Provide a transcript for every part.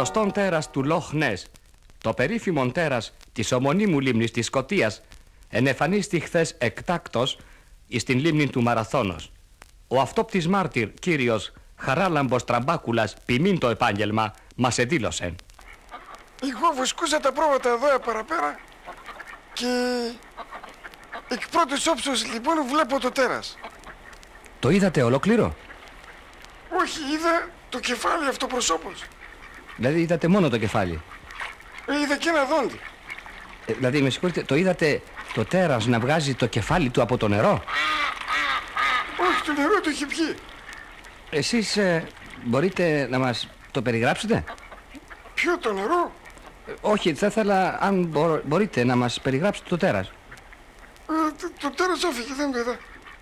γνωστόν τέρας του Λοχ Νες, το περίφημον τέρας της ομωνύμου λίμνης της Σκωτίας, ενεφανίστη χθες εκτάκτος εις την λίμνη του Μαραθώνος. Ο αυτόπτης μάρτυρ κύριος Χαράλαμπος Τραμπάκουλας, ποιμήν το επάγγελμα, μας εδήλωσε. Εγώ βοσκούσα τα πρόβατα εδώ παραπέρα και εκ πρώτης όψεως λοιπόν βλέπω το τέρας. Το είδατε ολόκληρο? Όχι, είδα το κεφάλι αυτοπροσώπως. Δηλαδή είδατε μόνο το κεφάλι? Είδα και ένα δόντι. Δηλαδή με συγχωρείτε, το είδατε το τέρας να βγάζει το κεφάλι του από το νερό? Όχι, το νερό το είχε πιει. Εσείς μπορείτε να μας το περιγράψετε? Ποιο το νερό? Όχι, θα ήθελα αν μπορείτε να μας περιγράψετε το τέρας. Το τέρας έφυγε, δεν το είδα.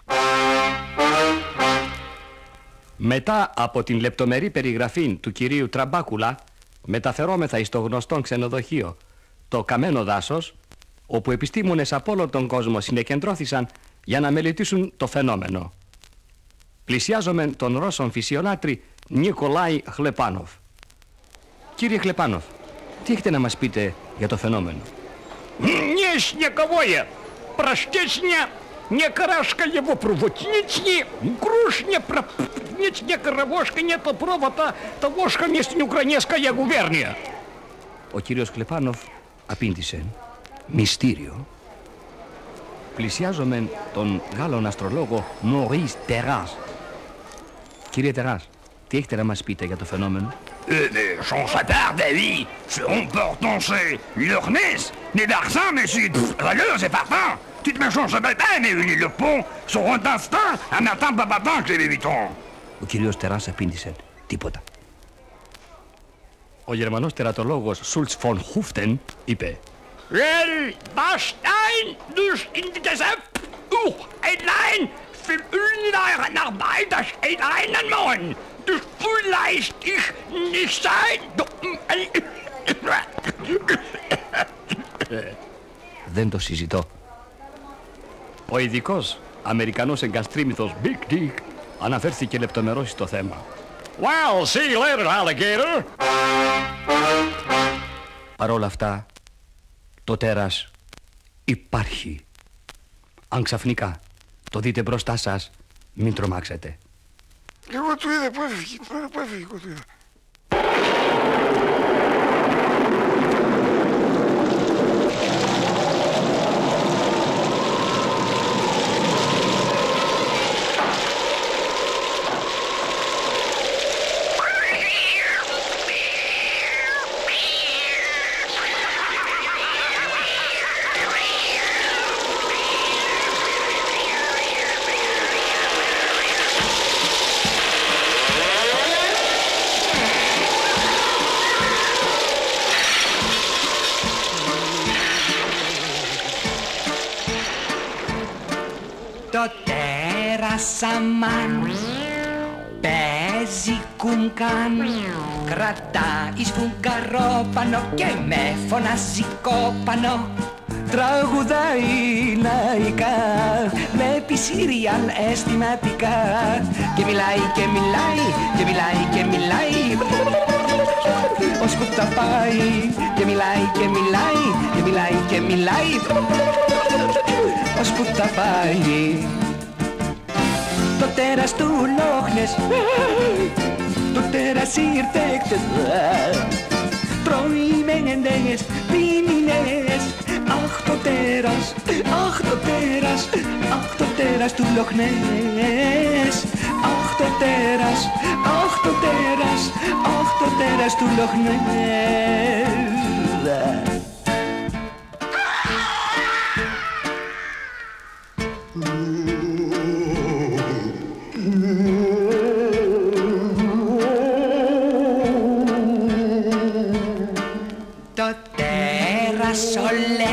Μετά από την λεπτομερή περιγραφή του κυρίου Τραμπάκουλα, μεταφερόμεθα εις το γνωστό ξενοδοχείο, το Καμένο Δάσος, όπου επιστήμονες από όλο τον κόσμο συνεκεντρώθησαν για να μελετήσουν το φαινόμενο. Πλησιάζομαι τον Ρώσον φυσιολάτρη Νικολάη Χλεπάνοφ. Κύριε Χλεπάνοφ, τι έχετε να μας πείτε για το φαινόμενο? Несняковое, простесня, не крашка его проводницни, грушня, не коровошка, не то провода, тогошка местню украинская губерния. Ο κύριος Χλεπάνοφ απήντησε: μυστήριο. Πλησιάζομαι τον Γάλλον αστρολόγο Μωρίς Τεράς. Κύριε Τεράς, τι έχετε να μας πείτε για το φαινόμενο? Son sapard d'avis, seront portant chez Loch-Ness, les Darsins, mais c'est valeur, c'est parfum. Tu te méchanges pas, mais le pont, seront instinct, un matin, pas matin, que j'ai 8 ans. Ο κύριος Τεράς απήντησε: τίποτα. Ο Γερμανός τερατολόγος Σούλτς φον Χούφτεν είπε: Well, Bastein, dus in de Gesellschaft, ein Lein, für Ölneiren Arbeit, das ein einen Mann. Dus vielleicht ich nicht sein. Δεν το συζητώ. Ο ειδικός Αμερικανός εγκαστρίμηθος Big Dick αναφέρθηκε λεπτομερώς στο θέμα. Well, see you later, alligator. Παρ' όλα αυτά, το τέρας υπάρχει. Αν ξαφνικά το δείτε μπροστά σας, μην τρομάξετε. Εγώ του είδα που έφυγε, που έφυγε εγώ του είδα. Το τέρας αμάν παίζει κουγκάν, κρατάει σφουγγαρόπανο και με φωνάζει κόπανο. Τραγουδάει λαϊκά, βλέπει σύριαλ αισθηματικά και μιλάει και μιλάει και μιλάει και μιλάει ως που τα πάει και μιλάει και μιλάει και μιλάει και μιλάει ως που τα πάει. Το τέρας του Λόχνες, το τέρας ήρθε χτες, τρώει μενεντές, πίνινες. Αχ το τέρας, αχ το τέρας, αχ το τέρας του Λόχνες. Αχ το τέρας, αχ το τέρας, αχ το τέρας του Λόχνες. Το τέρας ολέ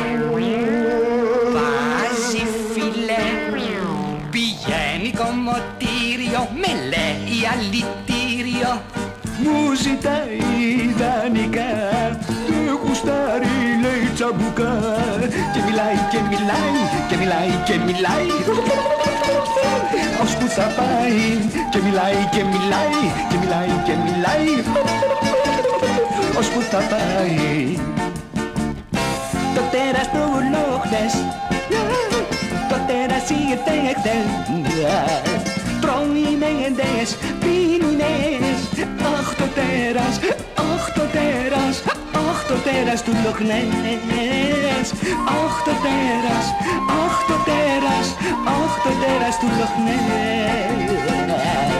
βάζει φιλέ, πηγαίνει κομμωτήριο, με λέει αλητήριο. Μου ζητάει ιδανικά, γουστάρει λέει τσαμπουκά και μιλάει και μιλάει και μιλάει και μιλάει ως που θα πάει και μιλάει και μιλάει και μιλάει και μιλάει ως που θα πάει. Το τέρας του Λόχνες, το τέρας ήρθε χτες. Τρώει μέντες, πίνει νες. Αχ το τέρας, αχ το τέρας, αχ το τέρας του Λόχνες. Αχ το τέρας, αχ το τέρας, αχ το τέρας του Λόχνες.